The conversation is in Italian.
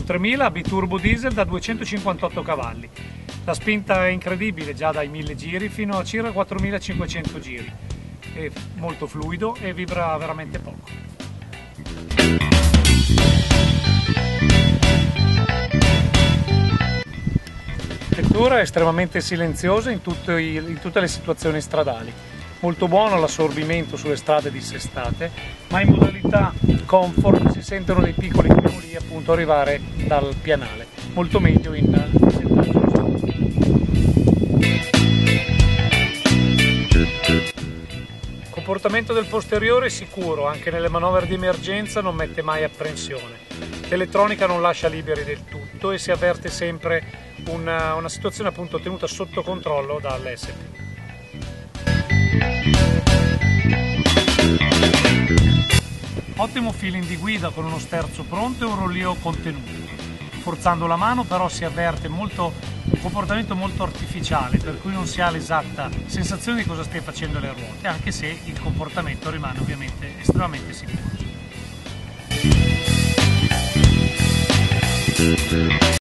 un 3000 biturbo diesel da 258 cavalli. La spinta è incredibile, già dai 1000 giri fino a circa 4500 giri. È molto fluido e vibra veramente poco. La vettura è estremamente silenziosa in tutte le situazioni stradali. Molto buono l'assorbimento sulle strade dissestate, ma in modalità comfort si sentono dei piccoli tremoli appunto arrivare dal pianale, molto meglio in dissettaggio. Il comportamento del posteriore è sicuro, anche nelle manovre di emergenza non mette mai apprensione. L'elettronica non lascia liberi del tutto e si avverte sempre una situazione appunto tenuta sotto controllo dall'ESP. Ottimo feeling di guida con uno sterzo pronto e un rollio contenuto. Forzando la mano però si avverte un comportamento molto artificiale, per cui non si ha l'esatta sensazione di cosa stia facendo le ruote, anche se il comportamento rimane ovviamente estremamente sicuro.